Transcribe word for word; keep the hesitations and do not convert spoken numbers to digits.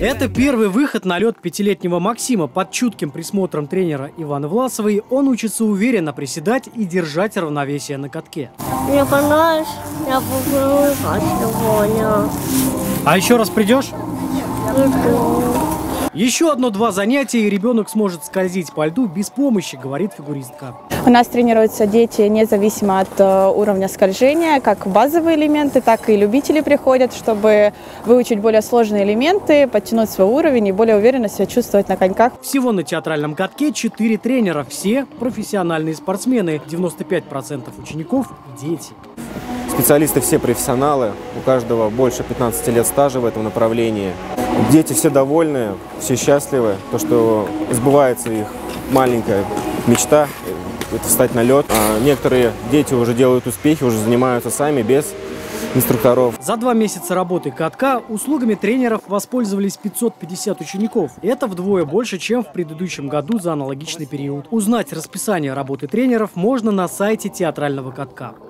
Это первый выход на лед пятилетнего Максима. Под чутким присмотром тренера Иваны Власовой он учится уверенно приседать и держать равновесие на катке. Мне понравилось, я буду играть сегодня. А еще раз придешь? Иду. Еще одно-два занятия, и ребенок сможет скользить по льду без помощи, говорит фигуристка. У нас тренируются дети независимо от э, уровня скольжения, как базовые элементы, так и любители приходят, чтобы выучить более сложные элементы, подтянуть свой уровень и более уверенно себя чувствовать на коньках. Всего на театральном катке четыре тренера, все профессиональные спортсмены, девяносто пять процентов учеников – дети. Специалисты все профессионалы, у каждого больше пятнадцати лет стажа в этом направлении. Дети все довольны, все счастливы, то, что сбывается их маленькая мечта – это встать на лед. А некоторые дети уже делают успехи, уже занимаются сами, без инструкторов. За два месяца работы катка услугами тренеров воспользовались пятьсот пятьдесят учеников. Это вдвое больше, чем в предыдущем году за аналогичный период. Узнать расписание работы тренеров можно на сайте театрального катка.